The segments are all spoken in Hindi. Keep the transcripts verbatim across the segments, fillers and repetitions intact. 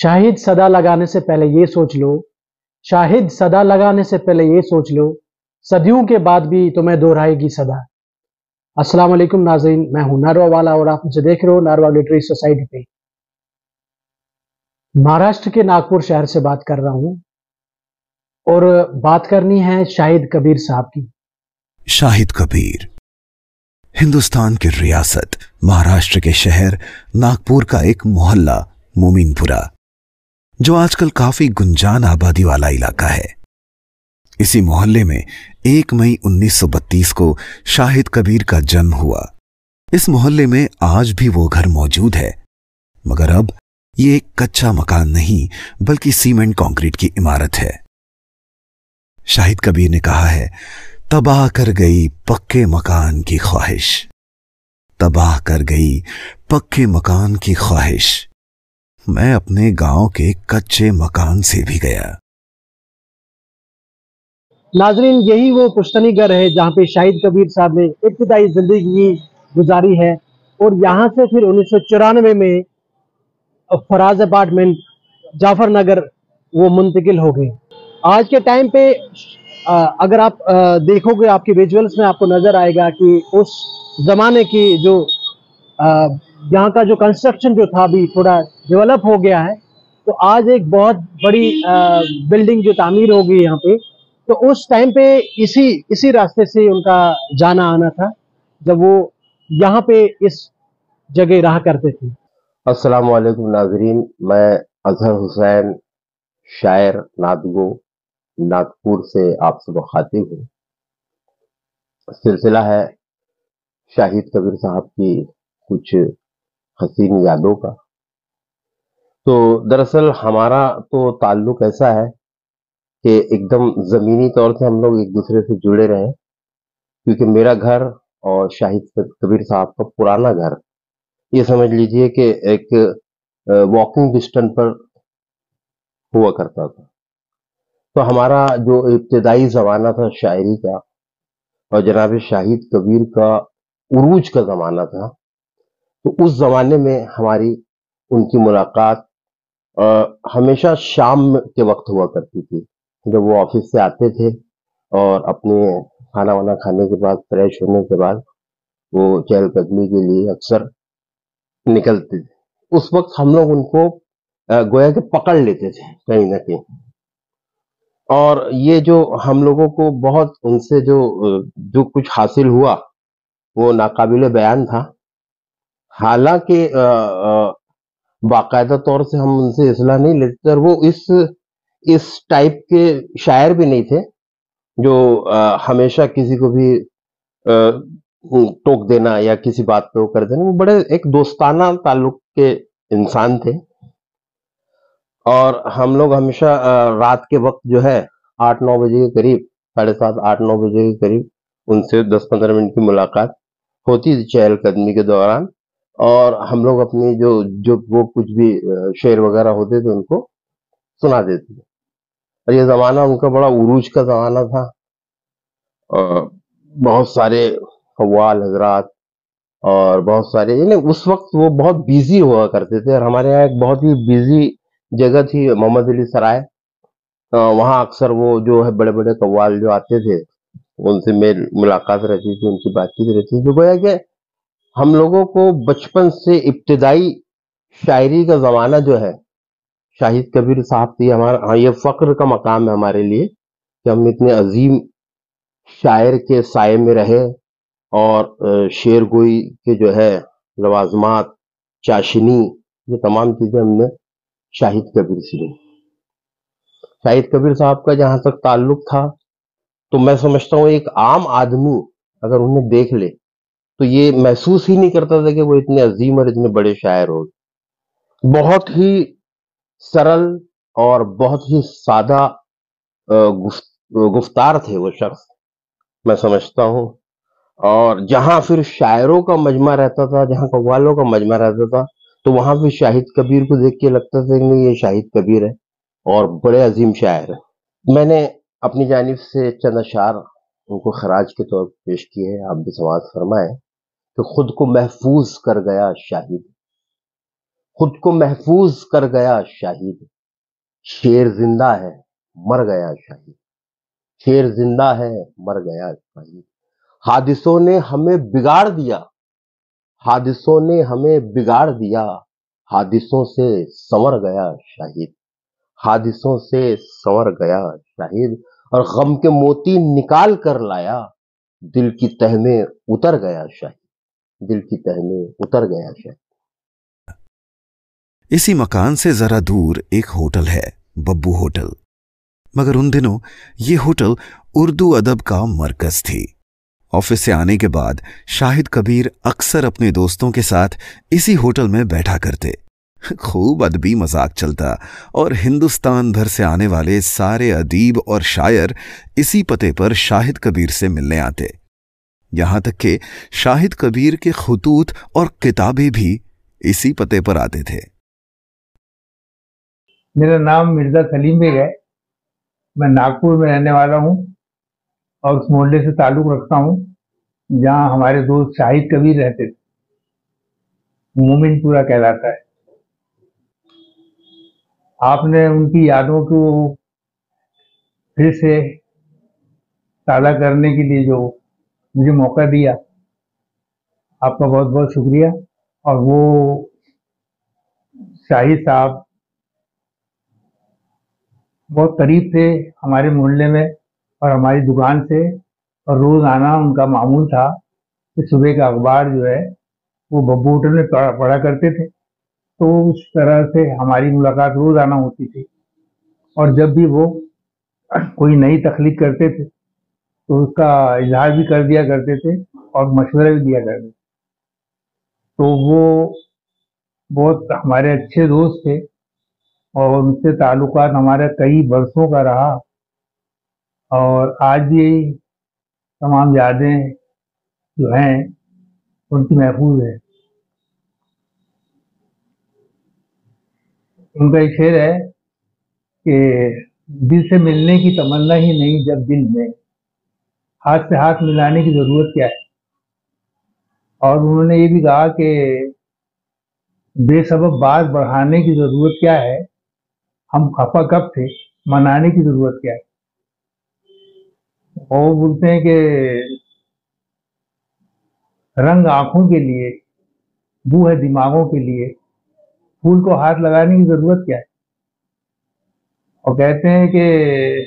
शाहिद सदा लगाने से पहले ये सोच लो, शाहिद सदा लगाने से पहले ये सोच लो, सदियों के बाद भी तुम्हें दोहराएगी सदा। अस्सलाम वालेकुम नाज़रीन, मैं हूं नारवा वाला और आप मुझे देख रहे हो नारवा लिटरेरी सोसाइटी पे। महाराष्ट्र के नागपुर शहर से बात कर रहा हूं और बात करनी है शाहिद कबीर साहब की। शाहिद कबीर हिंदुस्तान की रियासत महाराष्ट्र के शहर नागपुर का एक मोहल्ला मोमीनपुरा, जो आजकल काफी गुंजान आबादी वाला इलाका है। इसी मोहल्ले में एक मई उन्नीस सौ बत्तीस को शाहिद कबीर का जन्म हुआ। इस मोहल्ले में आज भी वो घर मौजूद है, मगर अब ये एक कच्चा मकान नहीं बल्कि सीमेंट कंक्रीट की इमारत है। शाहिद कबीर ने कहा है, तबाह कर गई पक्के मकान की ख्वाहिश, तबाह कर गई पक्के मकान की ख्वाहिश, मैं अपने गांव के कच्चे मकान से भी गया। नाजरीन, यही वो पुश्तनी घर है जहाँ पे शाहिद कबीर साहब ने इब्तिदाई जिंदगी गुजारी है और यहाँ से फिर उन्नीस सौ चौरानवे में फराज अपार्टमेंट जाफर नगर वो मुंतकिल हो गए। आज के टाइम पे अगर आप देखोगे, आपकी विजुअल्स में आपको नजर आएगा कि उस जमाने की जो यहाँ का जो कंस्ट्रक्शन जो था अभी थोड़ा डेवलप हो गया है। तो आज एक बहुत बड़ी बिल्डिंग जो तामीर हो गई यहाँ पे, तो उस टाइम पे इसी इसी रास्ते से उनका जाना आना था जब वो यहाँ पे इस जगह रहा करते थे। अस्सलाम वालेकुम नाजरीन, मैं अजहर हुसैन शायर नादगो नागपुर से आपसे मुखातिब हूँ। सिलसिला है शाहिद कबीर साहब की कुछ हसीन यादों का। तो दरअसल हमारा तो ताल्लुक ऐसा है कि एकदम ज़मीनी तौर से हम लोग एक दूसरे से जुड़े रहे, क्योंकि मेरा घर और शाहिद कबीर साहब का पुराना घर ये समझ लीजिए कि एक वॉकिंग डिस्टेंस पर हुआ करता था। तो हमारा जो इब्तिदाई ज़माना था शायरी का और जनाब शाहिद कबीर का उरूज का ज़माना था, तो उस ज़माने में हमारी उनकी मुलाकात आ, हमेशा शाम के वक्त हुआ करती थी, जब वो ऑफिस से आते थे और अपने खाना वाना खाने के बाद, फ्रेश होने के बाद वो चहलकदमी के लिए अक्सर निकलते थे। उस वक्त हम लोग उनको गोया के पकड़ लेते थे कहीं ना कहीं, और ये जो हम लोगों को बहुत उनसे जो जो कुछ हासिल हुआ वो नाकाबिले बयान था। हालांकि बाकायदा तौर से हम उनसे इस्लाह नहीं लेते और वो इस इस टाइप के शायर भी नहीं थे जो आ, हमेशा किसी को भी आ, टोक देना या किसी बात पे वो कर देना। वो बड़े एक दोस्ताना ताल्लुक के इंसान थे और हम लोग हमेशा आ, रात के वक्त जो है आठ नौ बजे के करीब, साढ़े सात आठ नौ बजे के करीब उनसे दस पंद्रह मिनट की मुलाकात होती थी चहलकदमी के दौरान, और हम लोग अपनी जो जो वो कुछ भी शेर वगैरह होते थे उनको सुना देते थे। और ये जमाना उनका बड़ा उरूज का जमाना था। और बहुत सारे कव्वाल हजरात और बहुत सारे, यानी उस वक्त वो बहुत बिजी हुआ करते थे। और हमारे यहाँ एक बहुत ही बिजी जगह थी मोहम्मद अली सराय, वहाँ अक्सर वो जो है बड़े बड़े कव्वाल जो आते थे उनसे मेल मुलाकात रहती थी, उनकी बातचीत रहती थी। जो गोया कि हम लोगों को बचपन से इब्तिदाई शायरी का जमाना जो है शाहिद कबीर साहब की, हमारा हाँ, ये फक्र का मकाम है हमारे लिए कि हम इतने अजीम शायर के साये में रहे और शेर गोई के जो है लवाजमात, चाशनी, ये तमाम चीजें हमने शाहिद कबीर से ली। शाहिद कबीर साहब का जहां तक ताल्लुक था, तो मैं समझता हूँ एक आम आदमी अगर उन्हें देख ले तो ये महसूस ही नहीं करता था कि वो इतने अजीम और इतने बड़े शायर हो। बहुत ही सरल और बहुत ही सादा गुफ्त, गुफ्तार थे वो शख्स, मैं समझता हूँ। और जहां फिर शायरों का मजमा रहता था, जहां कव्वालों का मजमा रहता था, तो वहां फिर शाहिद कबीर को देख के लगता था कि ये शाहिद कबीर है और बड़े अजीम शायर है। मैंने अपनी जानिब से चंद अशार उनको खराज के तौर पर पेश किए हैं, आप भी समाअत फरमाएं। तो खुद को महफूज कर गया शाहिद, खुद को महफूज कर गया शाहिद। शेर जिंदा है मर गया शाहिद, शेर जिंदा है मर गया शाहिद। हादिसों ने हमें बिगाड़ दिया, हादिसों ने हमें बिगाड़ दिया, हादिसों से संवर गया शाहिद, हादिसों से संवर गया शाहिद। और गम के मोती निकाल कर लाया, दिल की तह में उतर गया शाहिद, दिल की तह में उतर गया शाहिद। इसी मकान से जरा दूर एक होटल है, बब्बू होटल। मगर उन दिनों ये होटल उर्दू अदब का मरकज थी। ऑफिस से आने के बाद शाहिद कबीर अक्सर अपने दोस्तों के साथ इसी होटल में बैठा करते। खूब अदबी मजाक चलता और हिंदुस्तान भर से आने वाले सारे अदीब और शायर इसी पते पर शाहिद कबीर से मिलने आते। यहां तक कि शाहिद कबीर के खुतूत और किताबें भी इसी पते पर आते थे। मेरा नाम मिर्जा सलीम बेग है। मैं नागपुर में रहने वाला हूँ और उस मोहल्ले से ताल्लुक़ रखता हूँ जहाँ हमारे दोस्त शाहिद कबीर रहते थे। मोमिनपुरा कहलाता है। आपने उनकी यादों को फिर से ताज़ा करने के लिए जो मुझे मौका दिया, आपका बहुत बहुत शुक्रिया। और वो शाहिद साहब बहुत करीब थे हमारे मोहल्ले में और हमारी दुकान से, और रोज़ आना उनका मामूल था कि सुबह का अखबार जो है वो बब्बू होटल में पढ़ा पढ़ा करते थे। तो उस तरह से हमारी मुलाकात रोज़ आना होती थी। और जब भी वो कोई नई तख्लीक करते थे तो उसका इजहार भी कर दिया करते थे और मशवरा भी दिया करते थे। तो वो बहुत हमारे अच्छे दोस्त थे और उनसे ताल्लुकात हमारा कई बरसों का रहा और आज भी तमाम यादें जो हैं उनकी महफूज है। उनका एक शेर है कि दिल से मिलने की तमन्ना ही नहीं जब दिल में, हाथ से हाथ मिलाने की ज़रूरत क्या है। और उन्होंने ये भी कहा कि बेसबब बात बढ़ाने की ज़रूरत क्या है, हम खफा कब थे मनाने की ज़रूरत क्या है। और वो बोलते हैं कि रंग आंखों के लिए, बू है दिमागों के लिए, फूल को हाथ लगाने की ज़रूरत क्या है। और कहते हैं कि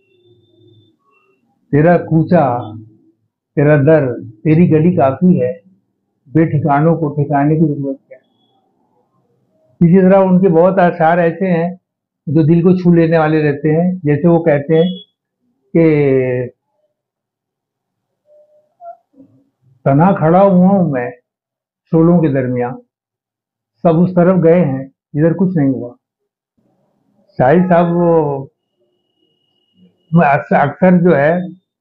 तेरा कूचा, तेरा दर, तेरी गली काफ़ी है, बेठिकानों को ठिकाने की ज़रूरत क्या है। इसी तरह उनके बहुत अशार ऐसे हैं जो दिल को छू लेने वाले रहते हैं। जैसे वो कहते हैं कि तना खड़ा हुआ हूँ मैं शोलों के दरमियान, सब उस तरफ गए हैं जिधर कुछ नहीं हुआ। शाहिद साहब वो अक्सर अक्सर जो है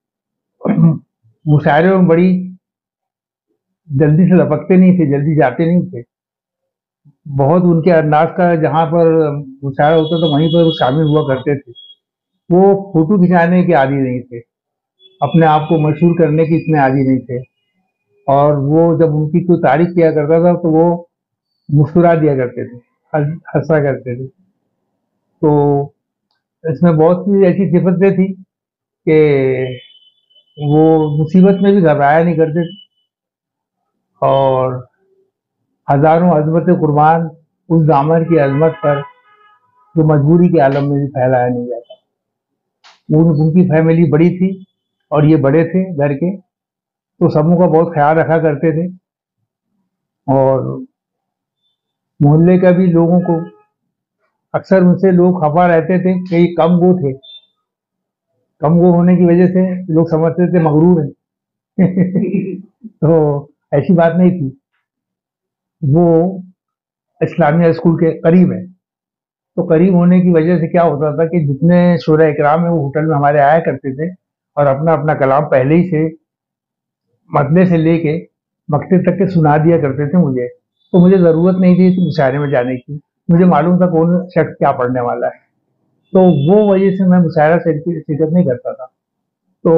मुशायरे में बड़ी जल्दी से लपकते नहीं थे, जल्दी जाते नहीं थे। बहुत उनके अंदाज का जहाँ पर मुशायरा होता था वहीं पर वो शामिल हुआ करते थे। वो फोटो खिंचाने के आदी नहीं थे, अपने आप को मशहूर करने के इतने आदी नहीं थे। और वो जब उनकी कोई तारीफ किया करता था तो वो मुस्कुरा दिया करते थे, हंसा करते थे। तो इसमें बहुत सी ऐसी सिफतें थी कि वो मुसीबत में भी घबराया नहीं करते थे और हजारों अजमतें कुर्बान उस दामन की अजमत पर जो मजबूरी के आलम में भी फैलाया नहीं जाता। उन, उनकी फैमिली बड़ी थी और ये बड़े थे घर के, तो सबों का बहुत ख्याल रखा करते थे। और मोहल्ले का भी लोगों को अक्सर उनसे लोग खफा रहते थे कि ये कम गो थे, कम गो होने की वजह से लोग समझते थे मगरूर है। तो ऐसी बात नहीं थी। वो इस्लामिया स्कूल के करीब है, तो करीब होने की वजह से क्या होता था कि जितने शोरा इकराम है वो होटल में हमारे आया करते थे और अपना अपना कलाम पहले ही से मतले से लेके मकते तक के सुना दिया करते थे मुझे। तो मुझे ज़रूरत नहीं थी कि मुशायरे में जाने की, मुझे मालूम था कौन शख्स क्या पढ़ने वाला है। तो वो वजह से मैं मुशायरा शिरकत नहीं करता था। तो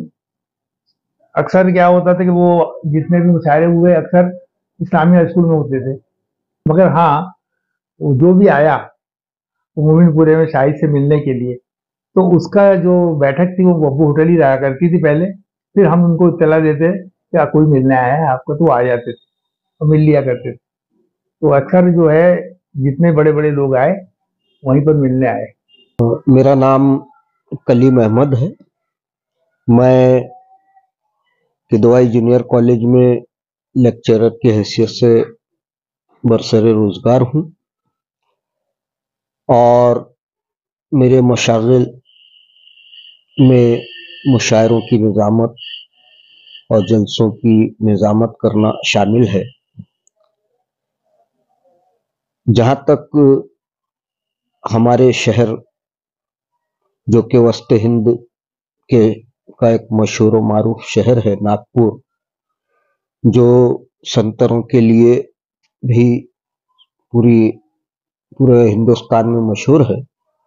अक्सर क्या होता था कि वो जितने भी मुशायरे हुए अक्सर इस्लामिया स्कूल में होते थे। मगर हाँ, वो जो भी आया मोमिनपुरे में शाहिद से मिलने के लिए, तो उसका जो बैठक थी वो बब्बू होटल ही रहा करती थी पहले। फिर हम उनको इत्तला देते क्या कोई मिलने आया है आपको, तो आ जाते थे और मिल लिया करते थे। तो अक्सर जो है जितने बड़े बड़े लोग आए वहीं पर मिलने आए। मेरा नाम कलीम अहमद है। मैं किदवाई जूनियर कॉलेज में लेक्चरर की हैसियत से बरसरे रोजगार हूँ और मेरे मशागिल में मुशायरों की निज़ामत और जलसों की निज़ामत करना शामिल है। जहाँ तक हमारे शहर जो कि वस्त हिंद के का एक मशहूर मारूफ शहर है नागपुर, जो संतरों के लिए भी पूरी पूरे हिंदुस्तान में मशहूर है,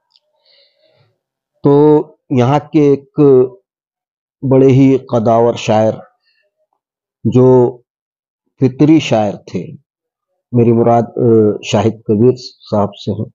तो यहाँ के एक बड़े ही कदावर शायर जो फितरी शायर थे, मेरी मुराद शाहिद कबीर साहब से है,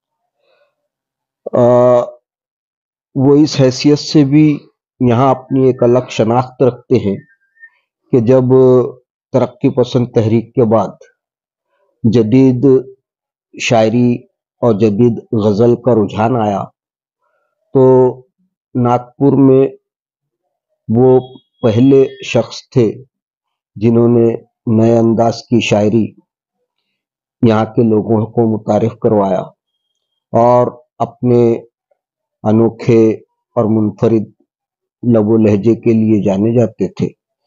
वो इस हैसियत से भी यहाँ अपनी एक अलग शनाख्त रखते हैं कि जब तरक्की पसंद तहरीक के बाद जदीद शायरी और जदीद गज़ल का रुझान आया, तो नागपुर में वो पहले शख्स थे जिन्होंने नए अंदाज की शायरी यहाँ के लोगों को मुतारिफ करवाया और अपने अनोखे और मुनफरिद लबो लहजे के लिए जाने जाते थे।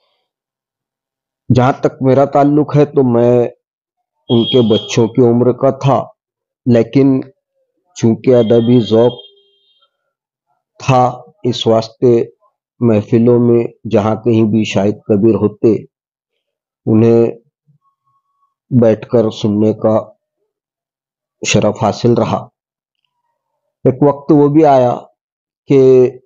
जहाँ तक मेरा ताल्लुक है तो मैं उनके बच्चों की उम्र का था, लेकिन चूंकि अदबी ज़ौक़ था, इस वास्ते महफिलों में जहाँ कहीं भी शाहिद कबीर होते उन्हें बैठकर सुनने का शरफ हासिल रहा। एक वक्त वो भी आया कि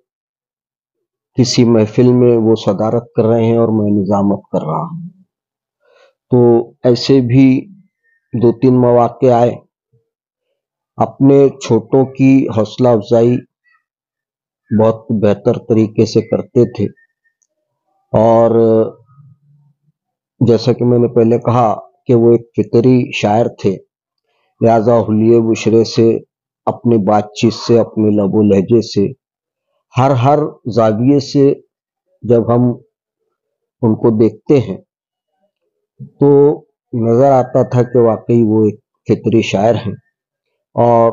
किसी महफिल में वो सदारत कर रहे हैं और मैं निज़ामत कर रहा हूँ, तो ऐसे भी दो तीन मौके आए। अपने छोटों की हौसला अफजाई बहुत बेहतर तरीके से करते थे और जैसा कि मैंने पहले कहा कि वो एक फितरी शायर थे, लिहाजा हुलिये बुशरे से, अपनी बातचीत से, अपने लबो लहजे से, हर हर जाविये से जब हम उनको देखते हैं तो नजर आता था कि वाकई वो एक फितरी शायर हैं और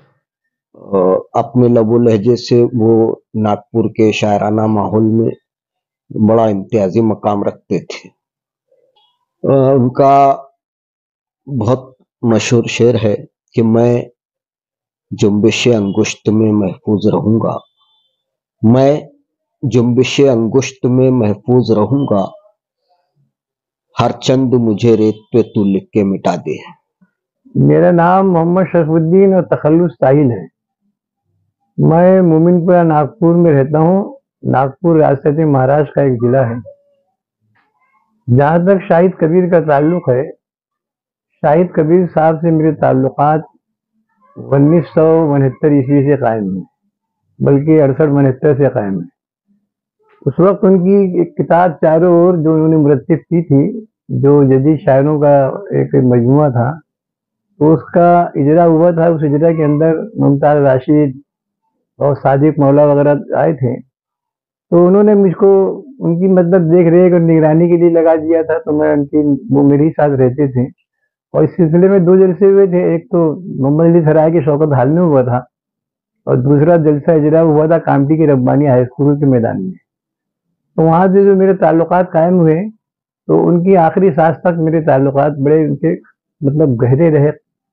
अपने लबो लहजे से वो नागपुर के शायराना माहौल में बड़ा इम्तियाजी मकाम रखते थे। उनका बहुत मशहूर शेर है कि मैं जुम्बिश अंगुश्त में महफूज रहूंगा, मैं जुम्बिश अंगुश्त में महफूज रहूंगा, हर चंद मुझे रेत पे तू लिख के मिटा दे। मेरा नाम मोहम्मद शरफुद्दीन और तखल्लुस साहिल है। मैं मोमिनपुरा नागपुर में रहता हूँ। नागपुर रियासत महाराष्ट्र का एक जिला है। जहाँ तक शाहिद कबीर का ताल्लुक है, शाहिद कबीर साहब से मेरे ताल्लुकात उन्नीस सौ उनहत्तर ईस्वी से कायम है, बल्कि अड़सठ उनहत्तर से कायम है। उस वक्त उनकी एक किताब चारों ओर जो उन्होंने मुरत्तिब की थी, जो जदीद शायरों का एक मजमुआ था, तो उसका इजरा हुआ था। उस इजरा के अंदर मुमताज़ राशिद और सादिक मौला वगैरह आए थे, तो उन्होंने मुझको उनकी मतलब देख रेख और निगरानी के लिए लगा दिया था। तो मैं उनकी वो मेरे ही साथ रहते थे और इस सिलसिले में दो जलसे हुए थे। एक तो मोहम्मद अली सराय के शौकत हाल में हुआ था और दूसरा जलसा इजरा हुआ था कामटी के रब्बानी हाई स्कूल के मैदान में। तो वहाँ से जो मेरे ताल्लुकात कायम हुए, तो उनकी आखिरी सांस तक मेरे ताल्लुकात बड़े उनके मतलब गहरे रहे।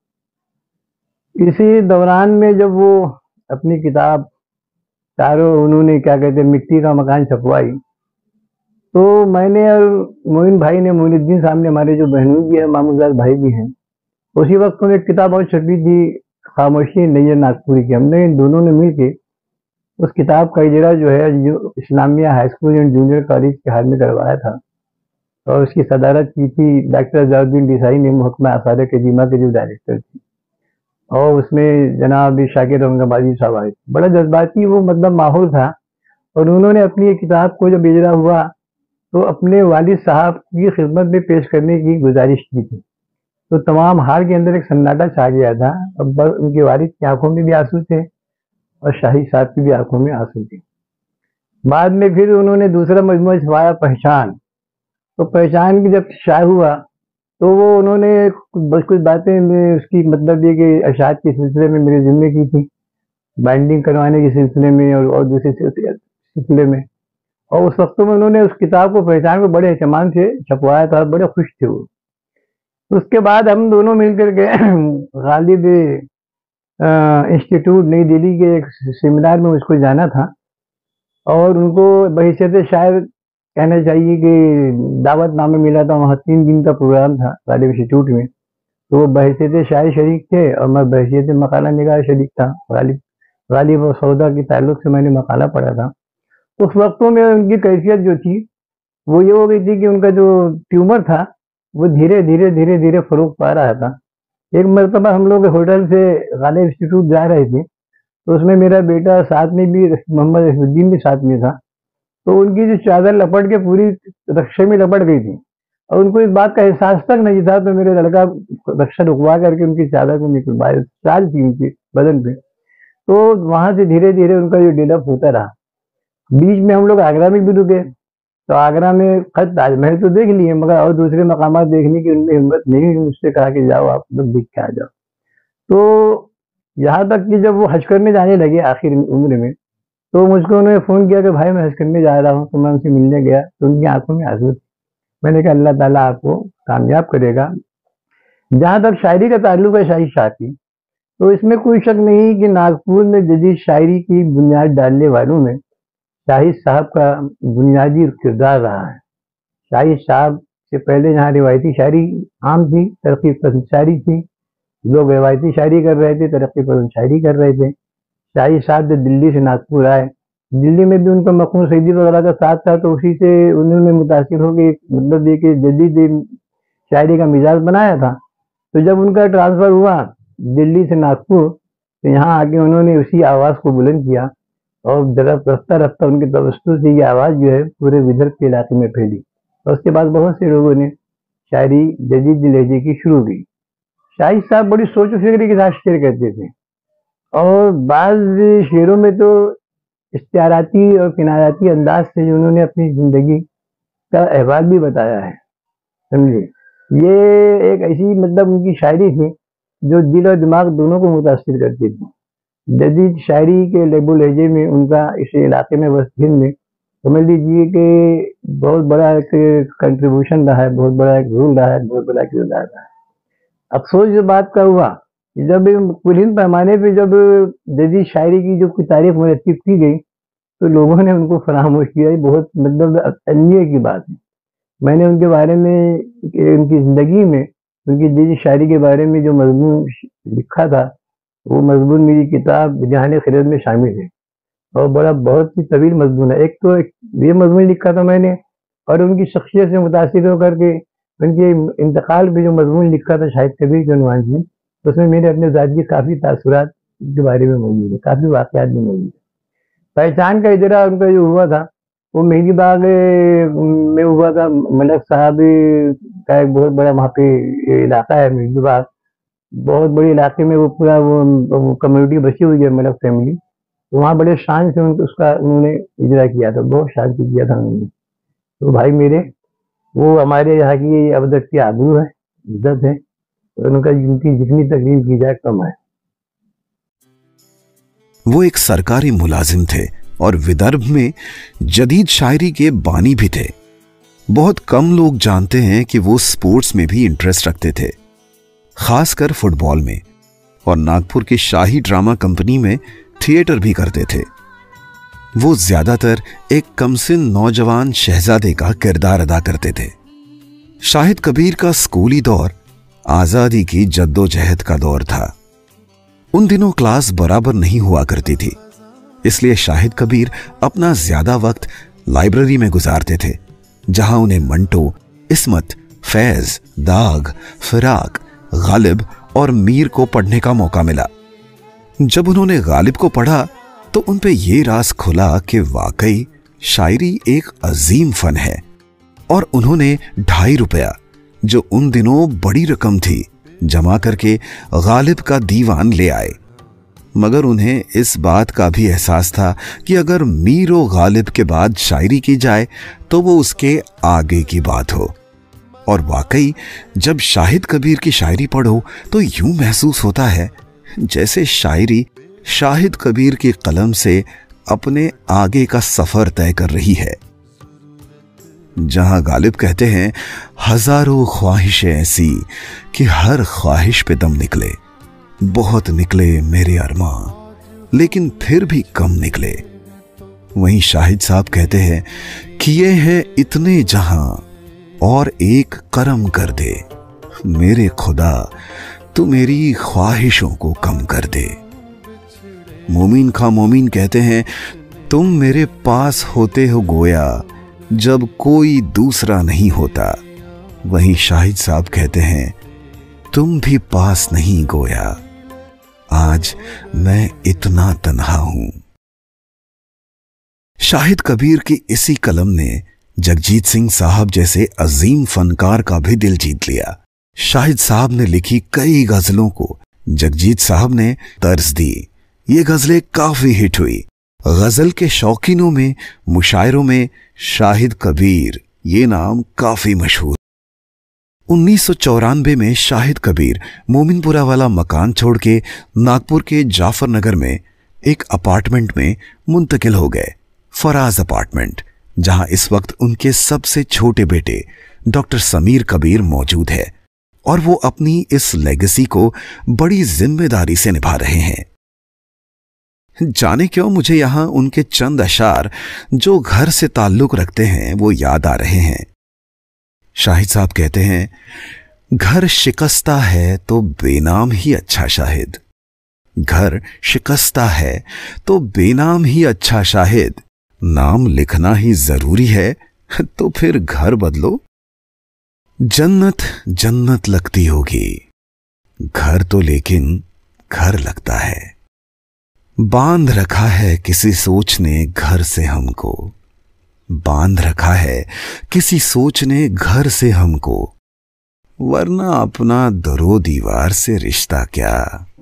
इसी दौरान में जब वो अपनी किताब चारों उन्होंने क्या कहते हैं मिट्टी का मकान छपवाई, तो मैंने और मोइन भाई ने, मोइनुद्दीन साहब ने, हमारे जो बहनोई भी है, मामूजाद भाई भी हैं, उसी वक्त उन्हें एक किताब और छपी थी खामोशी नैयर नागपुरी की। हमने इन दोनों ने मिल के उस किताब का इजरा जो है जो Islamia high school and junior college के हाल में करवाया था और उसकी सदारत की थी डॉक्टर जलाउद्दीन डिसाई ने, महकमा आसार कदीमा के जो डायरेक्टर थे। और उसमें जनाब शाकिर औरंगाबादी साहब आए। बड़ा जज्बाती वो मतलब माहौल था, और उन्होंने अपनी एक किताब को जब इजरा हुआ तो अपने वालिद साहब की खिदमत में पेश करने की गुजारिश की थी। तो तमाम हाल के अंदर एक सन्नाटा छा गया था। अब उनके वालिद की आंखों में भी आंसू थे और शाही साहब की भी आंखों में आंसू थे। बाद में फिर उन्होंने दूसरा मजमूआ छपाया पहचान। तो पहचान की जब शाये हुआ तो वो उन्होंने बस कुछ बातें में उसकी मतलब ये कि अशात के सिलसिले में मेरे जिम्मे की थी, बाइंडिंग करवाने के सिलसिले में और, और दूसरे सिलसिले में। और उस वक्त में उन्होंने उस किताब को पहचान को बड़े एहतमाम से छपवाया था, बड़े खुश थे वो। उसके बाद हम दोनों मिलकर के गालिब इंस्टीट्यूट नई दिल्ली के एक सेमिनार में उसको जाना था, और उनको बहैसियत शायर कहना चाहिए कि दावतनामा मिला था। वहाँ तीन दिन का प्रोग्राम था गालिब इंस्टीट्यूट में। तो वो बहैसियत शायर शरीक थे और मैं बहैसियत मकाला निगार शरीक था। गालिब गालिब और सौदा के ताल्लुक से मैंने मकाला पढ़ा था। उस वक्तों में उनकी कैफियत जो थी वो ये हो गई थी कि उनका जो ट्यूमर था वो धीरे धीरे धीरे धीरे फरोग पा रहा था। एक मरतबा हम लोग होटल से गालिब इंस्टीट्यूट जा रहे थे, तो उसमें मेरा बेटा साथ में भी, मोहम्मद रशीदुद्दीन भी साथ में था। तो उनकी जो चादर लपट के पूरी रक्षा में लपट गई थी और उनको इस बात का एहसास तक नहीं था। तो मेरे लड़का रक्षा रुकवा करके उनकी चादर को निकलवाया, चाल थी उनकी बदन पे। तो वहां से धीरे धीरे उनका जो डेवलप होता रहा। बीच में हम लोग आगरा में भी रुके, तो आगरा में खत ताजमहल तो देख लिए, मगर और दूसरे मकामात देखने की उनमें हिम्मत नहीं। उससे कहा कि जाओ आप लोग देख के आ जाओ। तो यहाँ तक कि जब वो हज करने जाने लगे आखिर उम्र में, तो मुझको उन्होंने फ़ोन किया कि भाई मैं हज करने जा रहा हूँ। तो मैं उनसे मिलने गया तो उनकी आंखों में आंसू थे। मैंने कहा अल्लाह ताला आपको कामयाब करेगा। जहाँ तक शायरी का ताल्लुक है शाही शाह की, तो इसमें कोई शक नहीं कि नागपुर में जदीद शायरी की बुनियाद डालने वालों में शाहिद साहब का बुनियादी किरदार रहा है। शाहिद साहब से पहले यहाँ रिवायती शायरी आम थी, तरक्की पसंद शायरी थी। लोग रिवायती शायरी कर रहे थे, तरक्की पसंद शायरी कर रहे थे। शाहिद साहब जब दिल्ली से नागपुर आए, दिल्ली में भी उनका मखमूद सईदी वगैरह का साथ था, तो उसी से उन्होंने मुतासिर हो गए, मतलब ये कि जदीद शायरी का मिजाज बनाया था। तो जब उनका ट्रांसफ़र हुआ दिल्ली से नागपुर, तो यहाँ आके उन्होंने उसी आवाज़ को बुलंद किया और जरा रफ्ता रफ्ता उनके तवज्जुह से ये आवाज़ जो है पूरे विदर्भ के इलाके में फैली। और उसके बाद बहुत से लोगों ने शायरी जदीद लहजे की शुरू की। शाहिद साहब बड़ी सोच फिक्र के साथ शेर करते थे, और बाज़ शेरों में तो इश्तिहाराती और किनाराती अंदाज से जो उन्होंने अपनी ज़िंदगी का अहवाल भी बताया है, समझे। ये एक ऐसी मतलब उनकी शायरी थी जो दिल और दिमाग दोनों को मुतासिर करती थी। जदीद शायरी के लेबो लहजे में उनका इस इलाके में बस हिंद में समझ लीजिए कि बहुत बड़ा एक कंट्रीब्यूशन रहा है, बहुत बड़ा एक रोल रहा है, बहुत बड़ा किरदार रहा है। अफसोस इस बात का हुआ कि जब कुलिन पैमाने पे जब जदीद शायरी की जो कोई तारीफ मुरत्तिब की गई, तो लोगों ने उनको फरामोश किया। ये बहुत मतलब अन्याय की बात है। मैंने उनके बारे में, उनकी ज़िंदगी में, उनकी जदीद शायरी के बारे में जो मजमून लिखा था, वो मजमून मेरी किताब जहान खिरत में शामिल है, और बड़ा बहुत ही तवील मजमून है। एक तो ये मजमून लिखा था मैंने, और उनकी शख्सियत से मुतासिर होकर के उनके इंतकाल पे जो मजमून लिखा था शाहिद कबीर के उन्वान से, तो उसमें मेरे अपने ज़ाती काफ़ी तासुरात के बारे में मौजूद है, काफ़ी वाक़यात भी मौजूद है। पहचान का इजरा उनका जो हुआ था वो मेहंदी बाग में हुआ था। मलक साहब का एक बहुत बड़ा वहाँ पे इलाका है मेहंदी बाग, बहुत बड़े इलाके में वो पूरा वो कम्युनिटी बसी हुई है, मलक फैमिली। तो वहाँ बड़े शान से उनको उसका उन्होंने इजरा किया था, बहुत शान से किया था उन्होंने। तो भाई मेरे, वो हमारे यहाँ की अब तक की आबरू है, इज्जत है, और उनका जिनकी जितनी तकरीम की जाए कम है। वो एक सरकारी मुलाजिम थे और विदर्भ में जदीद शायरी के बानी भी थे। बहुत कम लोग जानते हैं कि वो स्पोर्ट्स में भी इंटरेस्ट रखते थे, खासकर फुटबॉल में, और नागपुर की शाही ड्रामा कंपनी में थिएटर भी करते थे। वो ज्यादातर एक कमसिन नौजवान शहजादे का किरदार अदा करते थे। शाहिद कबीर का स्कूली दौर आजादी की जद्दोजहद का दौर था। उन दिनों क्लास बराबर नहीं हुआ करती थी, इसलिए शाहिद कबीर अपना ज्यादा वक्त लाइब्रेरी में गुजारते थे, जहां उन्हें मंटो, इस्मत, फैज, दाग, फिराक, गालिब और मीर को पढ़ने का मौका मिला। जब उन्होंने गालिब को पढ़ा तो उन पे ये राज खुला कि वाकई शायरी एक अजीम फन है, और उन्होंने ढाई रुपया, जो उन दिनों बड़ी रकम थी, जमा करके गालिब का दीवान ले आए। मगर उन्हें इस बात का भी एहसास था कि अगर मीर व गालिब के बाद शायरी की जाए तो वो उसके आगे की बात हो। और वाकई जब शाहिद कबीर की शायरी पढ़ो तो यूं महसूस होता है जैसे शायरी शाहिद कबीर की कलम से अपने आगे का सफर तय कर रही है। जहां गालिब कहते हैं, हजारों ख्वाहिशें ऐसी कि हर ख्वाहिश पे दम निकले, बहुत निकले मेरे अरमां लेकिन फिर भी कम निकले, वहीं शाहिद साहब कहते हैं, किए हैं इतने जहां और एक करम कर दे, मेरे खुदा तू मेरी ख्वाहिशों को कम कर दे। मोमीन खां मोमीन कहते हैं, तुम मेरे पास होते हो गोया जब कोई दूसरा नहीं होता, वहीं शाहिद साहब कहते हैं, तुम भी पास नहीं गोया, आज मैं इतना तन्हा हूं। शाहिद कबीर की इसी कलम ने जगजीत सिंह साहब जैसे अजीम फनकार का भी दिल जीत लिया। शाहिद साहब ने लिखी कई गजलों को जगजीत साहब ने तर्ज दी। ये गजलें काफी हिट हुई। गजल के शौकीनों में, मुशायरों में शाहिद कबीर ये नाम काफी मशहूर। उन्नीस सौ चौरानवे में शाहिद कबीर मोमिनपुरा वाला मकान छोड़ के नागपुर के जाफर नगर में एक अपार्टमेंट में मुंतकिल हो गए, फराज अपार्टमेंट, जहां इस वक्त उनके सबसे छोटे बेटे डॉक्टर समीर कबीर मौजूद है और वो अपनी इस लेगेसी को बड़ी जिम्मेदारी से निभा रहे हैं। जाने क्यों मुझे यहां उनके चंद अशार जो घर से ताल्लुक रखते हैं वो याद आ रहे हैं। शाहिद साहब कहते हैं, घर शिकस्ता है तो बेनाम ही अच्छा शाहिद, घर शिकस्ता है तो बेनाम ही अच्छा शाहिद, नाम लिखना ही जरूरी है तो फिर घर बदलो। जन्नत जन्नत लगती होगी, घर तो लेकिन घर लगता है। बांध रखा है किसी सोच ने घर से हमको, बांध रखा है किसी सोच ने घर से हमको, वरना अपना दरो दीवार से रिश्ता क्या।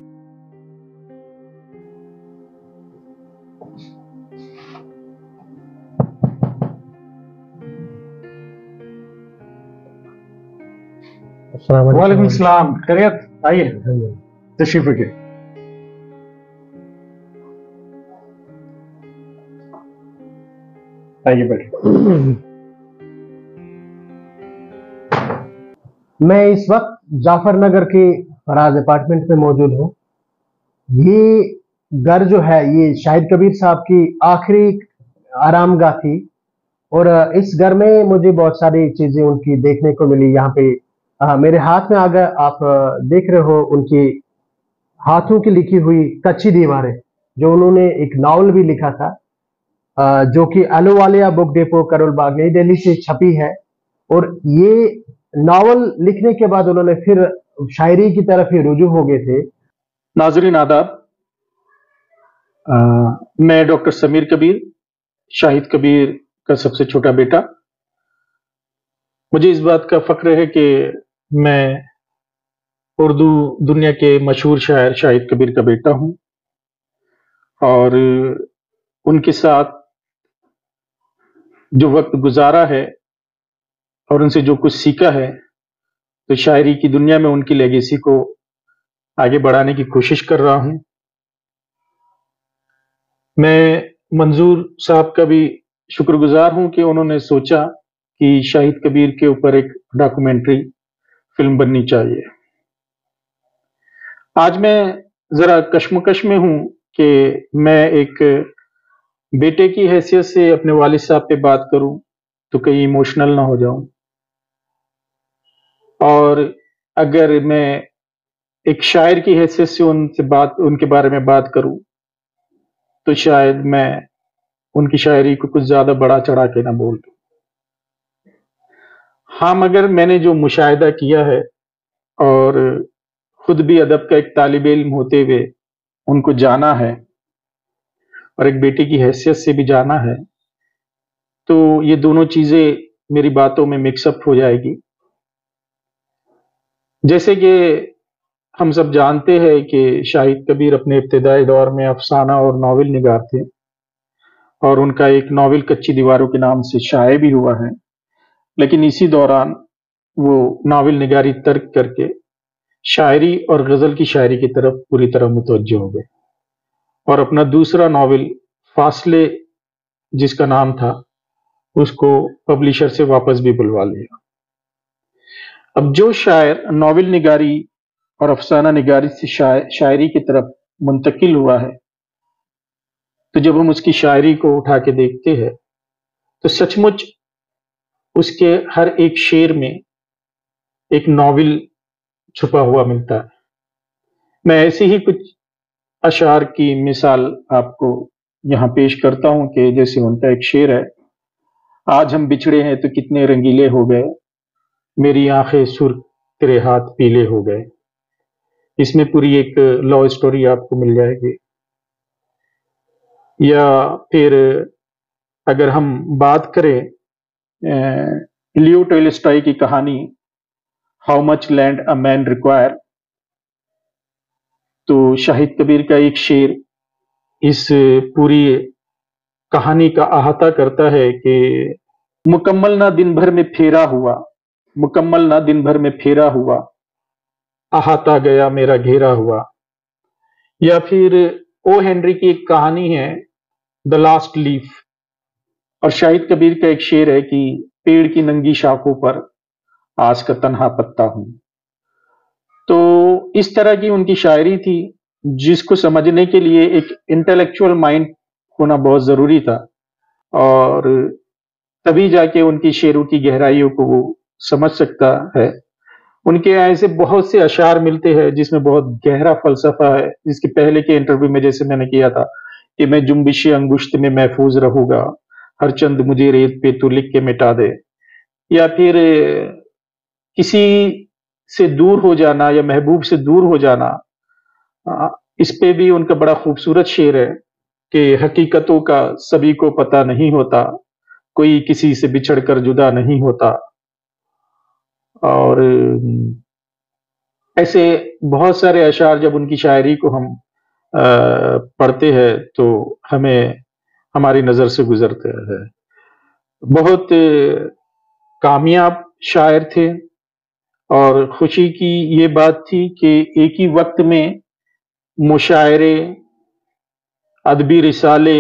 वालेकुम सलाम, खैरियत? आइए तशरीफ रखिए। आइए बैठिए। मैं इस वक्त जाफर नगर के फराज अपार्टमेंट में मौजूद हूँ। ये घर जो है ये शाहिद कबीर साहब की आखिरी आरामगाह थी और इस घर में मुझे बहुत सारी चीजें उनकी देखने को मिली। यहाँ पे आ, मेरे हाथ में अगर आप देख रहे हो उनकी हाथों की लिखी हुई कच्ची दीवारें, जो उन्होंने एक नावल भी लिखा था आ, जो कि अहलुवालिया बुक डिपो करोल बाग नई दिल्ली से छपी है। और ये नावल लिखने के बाद उन्होंने फिर शायरी की तरफ ही रुजू हो गए थे। नाजरीन आदाब, मैं डॉक्टर समीर कबीर, शाहिद कबीर का सबसे छोटा बेटा। मुझे इस बात का फख्र है कि मैं उर्दू दुनिया के मशहूर शायर शाहिद कबीर का बेटा हूं और उनके साथ जो वक्त गुजारा है और उनसे जो कुछ सीखा है, तो शायरी की दुनिया में उनकी लेगेसी को आगे बढ़ाने की कोशिश कर रहा हूं। मैं मंजूर साहब का भी शुक्रगुजार हूं कि उन्होंने सोचा कि शाहिद कबीर के ऊपर एक डॉक्यूमेंट्री फिल्म बननी चाहिए। आज मैं जरा कश्मकश में हूं कि मैं एक बेटे की हैसियत से अपने वालिद साहब पे बात करूं तो कहीं इमोशनल ना हो जाऊं, और अगर मैं एक शायर की हैसियत से उनसे बात उनके बारे में बात करूं तो शायद मैं उनकी शायरी को कुछ ज्यादा बड़ा चढ़ा के ना बोल दूं। हाँ, मगर मैंने जो मुशाहिदा किया है और खुद भी अदब का एक तालिब इल्म होते हुए उनको जाना है और एक बेटे की हैसियत से भी जाना है, तो ये दोनों चीजें मेरी बातों में मिक्सअप हो जाएगी। जैसे कि हम सब जानते हैं कि शाहिद कबीर अपने इब्तिदाई दौर में अफसाना और नावल निगार थे और उनका एक नावल कच्ची दीवारों के नाम से शाये भी हुआ है, लेकिन इसी दौरान वो नावल निगारी तर्क करके शायरी और गजल की शायरी की तरफ पूरी तरह मुतवज्जो हो गए और अपना दूसरा नावल फासले जिसका नाम था उसको पब्लिशर से वापस भी बुलवा लिया। अब जो शायर नावल निगारी और अफसाना निगारी से शाय, शायरी की तरफ मुंतकिल हुआ है, तो जब हम उसकी शायरी को उठा के देखते हैं तो सचमुच उसके हर एक शेर में एक नावल छुपा हुआ मिलता है। मैं ऐसी ही कुछ अशार की मिसाल आपको यहां पेश करता हूं कि जैसे उनका एक शेर है, आज हम बिछड़े हैं तो कितने रंगीले हो गए, मेरी आंखें सुर्ख तेरे हाथ पीले हो गए। इसमें पूरी एक लव स्टोरी आपको मिल जाएगी। या फिर अगर हम बात करें लियो टॉल्स्टॉय की कहानी how much land a man require, तो शाहिद कबीर का एक शेर इस पूरी कहानी का अहाता करता है कि मुकम्मल ना दिन भर में फेरा हुआ, मुकम्मल ना दिन भर में फेरा हुआ, अहाता गया मेरा घेरा हुआ। या फिर ओ हेनरी की एक कहानी है द लास्ट लीफ, और शाहिद कबीर का एक शेर है कि पेड़ की नंगी शाखों पर आज का तन्हा पत्ता हूं। तो इस तरह की उनकी शायरी थी जिसको समझने के लिए एक इंटेलेक्चुअल माइंड होना बहुत जरूरी था और तभी जाके उनकी शेरों की गहराइयों को वो समझ सकता है। उनके ऐसे बहुत से अशार मिलते हैं जिसमें बहुत गहरा फलसफा है, जिसके पहले के इंटरव्यू में जैसे मैंने किया था कि मैं जुम्बिशे अंगुश्त में महफूज रहूंगा, हर चंद मुझे रेत पे तू लिख के मिटा दे। या फिर किसी से दूर हो जाना या महबूब से दूर हो जाना, इस पे भी उनका बड़ा खूबसूरत शेर है कि हकीकतों का सभी को पता नहीं होता, कोई किसी से बिछड़कर जुदा नहीं होता। और ऐसे बहुत सारे अशार जब उनकी शायरी को हम पढ़ते हैं तो हमें हमारी नजर से गुजरते हैं। बहुत कामयाब शायर थे और खुशी की ये बात थी कि एक ही वक्त में मुशायरे, अदबी रिसाले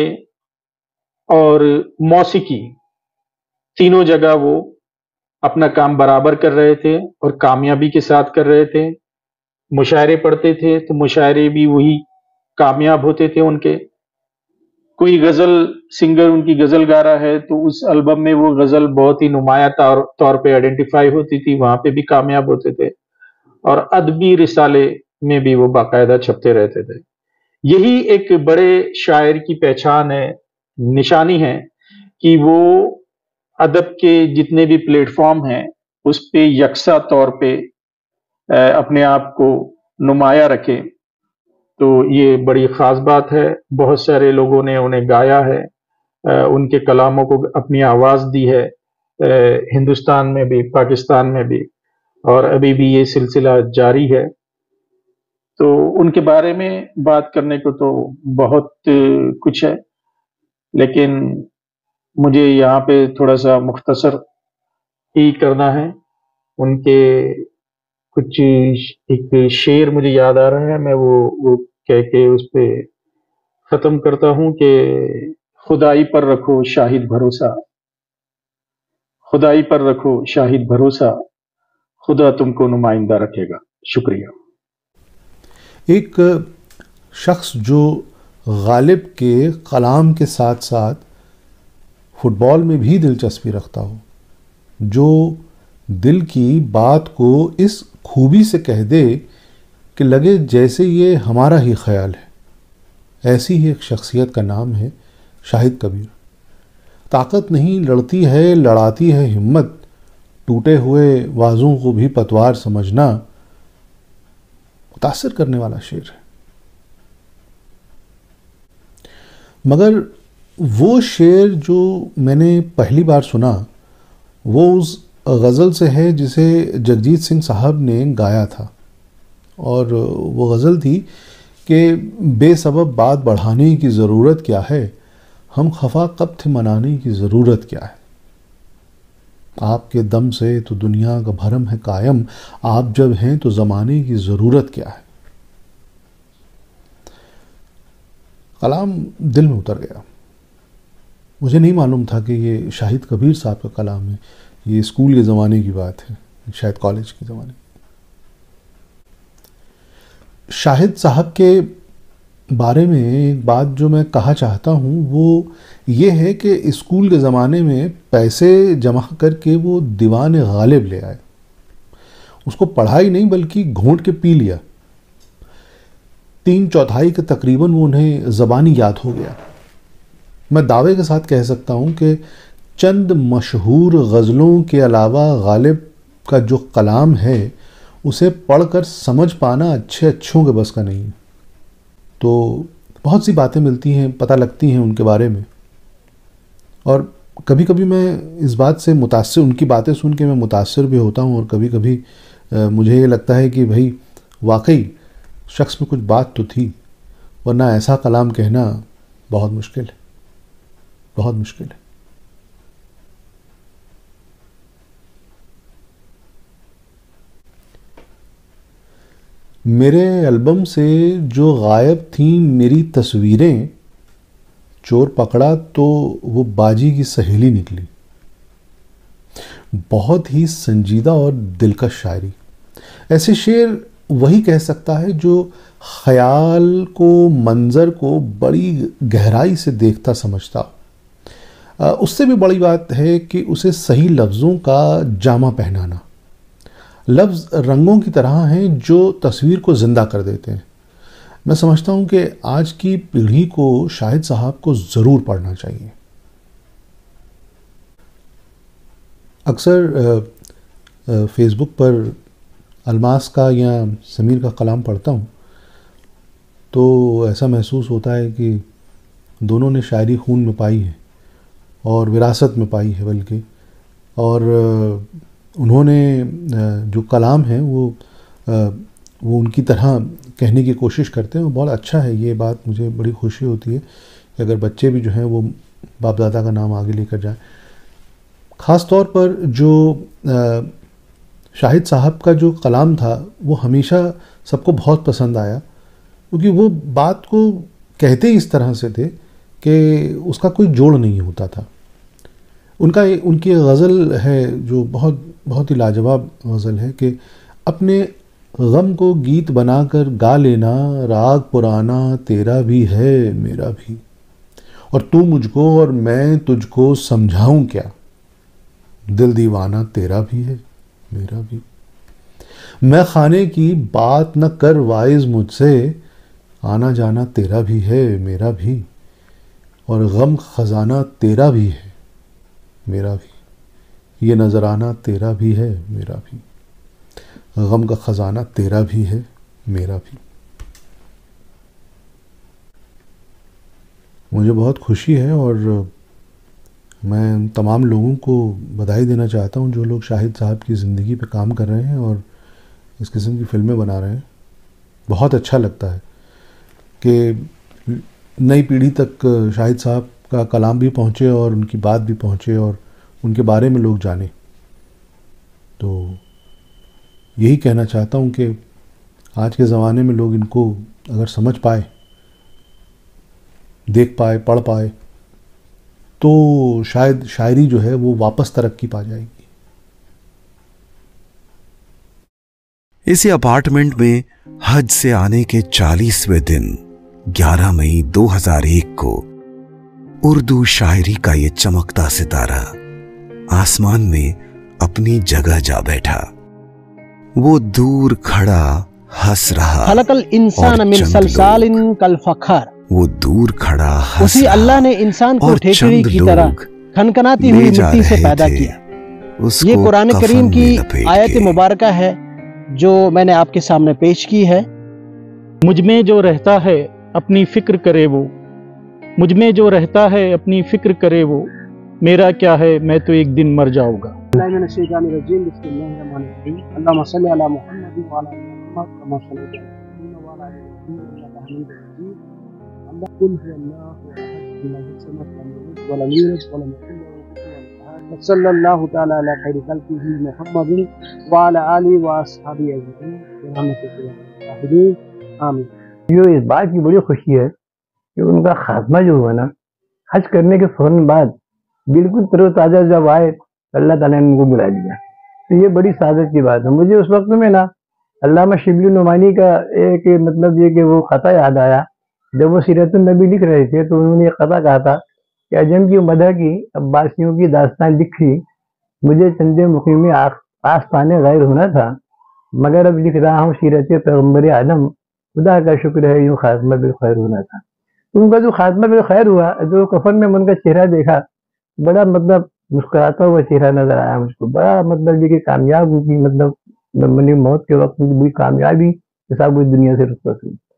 और मौसीकी तीनों जगह वो अपना काम बराबर कर रहे थे और कामयाबी के साथ कर रहे थे। मुशायरे पढ़ते थे तो मुशायरे भी वही कामयाब होते थे उनके। कोई गजल सिंगर उनकी गजल गा रहा है तो उस एल्बम में वो गजल बहुत ही नुमाया तौर तौर पे आइडेंटिफाई होती थी, वहां पे भी कामयाब होते थे। और अदबी रिसाले में भी वो बाकायदा छपते रहते थे। यही एक बड़े शायर की पहचान है, निशानी है कि वो अदब के जितने भी प्लेटफॉर्म हैं उस पे यकसा तौर पे अपने आप को नुमाया रखे। तो ये बड़ी खास बात है। बहुत सारे लोगों ने उन्हें गाया है, उनके कलामों को अपनी आवाज दी है, हिंदुस्तान में भी, पाकिस्तान में भी, और अभी भी ये सिलसिला जारी है। तो उनके बारे में बात करने को तो बहुत कुछ है, लेकिन मुझे यहाँ पे थोड़ा सा मुख्तसर ही करना है। उनके कुछ एक शेर मुझे याद आ रहा है, मैं वो वो कह के उस पे खत्म करता हूं कि खुदाई पर रखो शाहिद भरोसा, खुदाई पर रखो शाहिद भरोसा, खुदा तुमको नुमाइंदा रखेगा। शुक्रिया। एक शख्स जो गालिब के कलाम के साथ साथ फुटबॉल में भी दिलचस्पी रखता हो, जो दिल की बात को इस खूबी से कह दे कि लगे जैसे ये हमारा ही ख्याल है, ऐसी ही एक शख्सियत का नाम है शाहिद कबीर। ताकत नहीं लड़ती है, लड़ाती है हिम्मत, टूटे हुए वाजों को भी पतवार समझना। मुतासिर करने वाला शेर है। मगर वो शेर जो मैंने पहली बार सुना वो उस गज़ल से है जिसे जगजीत सिंह साहब ने गाया था, और वो गज़ल थी कि बेसबब बात बढ़ाने की ज़रूरत क्या है, हम खफा कब थे मनाने की ज़रूरत क्या है, आपके दम से तो दुनिया का भरम है कायम, आप जब हैं तो ज़माने की ज़रूरत क्या है। कलाम दिल में उतर गया। मुझे नहीं मालूम था कि ये शाहिद कबीर साहब का कलाम है, ये स्कूल के ज़माने की बात है, शायद कॉलेज के ज़माने। शाहिद साहब के बारे में एक बात जो मैं कहा चाहता हूँ वो ये है कि स्कूल के ज़माने में पैसे जमा करके वो दीवान गालिब ले आए, उसको पढ़ाई नहीं बल्कि घोंट के पी लिया। तीन चौथाई के तकरीबन वो उन्हें ज़बानी याद हो गया। मैं दावे के साथ कह सकता हूँ कि चंद मशहूर गज़लों के अलावा गालिब का जो कलाम है उसे पढ़कर समझ पाना अच्छे अच्छों के बस का नहीं है। तो बहुत सी बातें मिलती हैं, पता लगती हैं उनके बारे में, और कभी कभी मैं इस बात से मुतासिर, उनकी बातें सुन के मैं मुतासिर भी होता हूँ, और कभी कभी मुझे ये लगता है कि भाई वाकई शख्स में कुछ बात तो थी, वरना ऐसा कलाम कहना बहुत मुश्किल है, बहुत मुश्किल है। मेरे एल्बम से जो गायब थीं मेरी तस्वीरें, चोर पकड़ा तो वो बाजी की सहेली निकली। बहुत ही संजीदा और दिलकश शायरी। ऐसे शेर वही कह सकता है जो ख्याल को, मंजर को बड़ी गहराई से देखता समझता हो। उससे भी बड़ी बात है कि उसे सही लफ्ज़ों का जामा पहनाना। लफ्ज़ रंगों की तरह हैं जो तस्वीर को ज़िंदा कर देते हैं। मैं समझता हूँ कि आज की पीढ़ी को शाहिद साहब को ज़रूर पढ़ना चाहिए। अक्सर फेसबुक पर अलमास का या समीर का कलाम पढ़ता हूँ तो ऐसा महसूस होता है कि दोनों ने शायरी खून में पाई है और विरासत में पाई है बल्कि, और उन्होंने जो कलाम है वो वो उनकी तरह कहने की कोशिश करते हैं। वो बहुत अच्छा है। ये बात मुझे बड़ी खुशी होती है कि अगर बच्चे भी जो हैं वो बाप दादा का नाम आगे लेकर जाएं। ख़ास तौर पर जो शाहिद साहब का जो कलाम था वो हमेशा सबको बहुत पसंद आया, क्योंकि वो बात को कहते इस तरह से थे कि उसका कोई जोड़ नहीं होता था। उनका उनकी गज़ल है जो बहुत बहुत ही लाजवाब गज़ल है कि अपने गम को गीत बनाकर गा लेना, राग पुराना तेरा भी है मेरा भी, और तू मुझको और मैं तुझको समझाऊं क्या, दिल दीवाना तेरा भी है मेरा भी। मैं खाने की बात न कर वाइज मुझसे, आना जाना तेरा भी है मेरा भी, और गम खजाना तेरा भी है मेरा भी, ये नजराना तेरा भी है मेरा भी, गम का खजाना तेरा भी है मेरा भी। मुझे बहुत खुशी है और मैं तमाम लोगों को बधाई देना चाहता हूं जो लोग शाहिद साहब की ज़िंदगी पे काम कर रहे हैं और इस किस्म की फ़िल्में बना रहे हैं। बहुत अच्छा लगता है कि नई पीढ़ी तक शाहिद साहब का कलाम भी पहुँचे और उनकी बात भी पहुँचे और उनके बारे में लोग जाने। तो यही कहना चाहता हूँ कि आज के ज़माने में लोग इनको अगर समझ पाए, देख पाए, पढ़ पाए तो शायद शायरी जो है वो वापस तरक्की पा जाएगी। इसी अपार्टमेंट में हज से आने के चालीसवें दिन ग्यारह मई दो हज़ार एक को उर्दू शायरी का ये चमकता सितारा आसमान में अपनी जगह जा बैठा। वो दूर खड़ा हंस रहा, खलकल इंसान मिन सलसालिन कल फखर, वो दूर खड़ा हंस उसी अल्लाह ने इंसान को ठेठरी की तरह खनखनाती हुई मिट्टी से पैदा किया। ये कुरान करीम की आयत मुबारका है जो मैंने आपके सामने पेश की है। मुझ में जो रहता है अपनी फिक्र करे वो, मुझ में जो रहता है अपनी फिक्र करे वो, मेरा क्या है मैं तो एक दिन मर जाऊंगा। सल्लल्लाहु तआला अला खैरि खल्क़िही मुहम्मदिन व अला आलिहि व अस्हाबिही अजमईन बिरहमतिका या अरहम आमीन। जो इस बात की बड़ी खुशी है कि उनका खात्मा जो हुआ ना, हज करने के फौरन बाद बिल्कुल तरोताज़ा जब आए, अल्लाह ताला ने उनको बुला लिया। तो ये बड़ी सादत की बात है। मुझे उस वक्त में ना अल्लामा शिबली नुमानी का एक मतलब ये कि वो खता याद आया। जब वो सीरतुन नबी लिख रहे थे तो उन्होंने ये खता कहा था कि अजम की मदह की अब्बासियों की दास्तान लिखी, मुझे चंदे मुकीम आस्ताने गैर होना था, मगर अब लिख रहा हूँ सीरत पैगम्बर आदम, खुदा का शुक्र है यूँ खात्मा बिल खैर होना था। तो उनका जो खात्मा बिल खैर हुआ, जो कफन में उनका चेहरा देखा, बड़ा मतलब मुस्कुराता हुआ चेहरा नजर आया मुझको। बड़ा मतलब ये कि कामयाब उनकी मतलब मौत के वक्त बड़ी कामयाबी के साथ वो दुनिया से रुखसत हुई।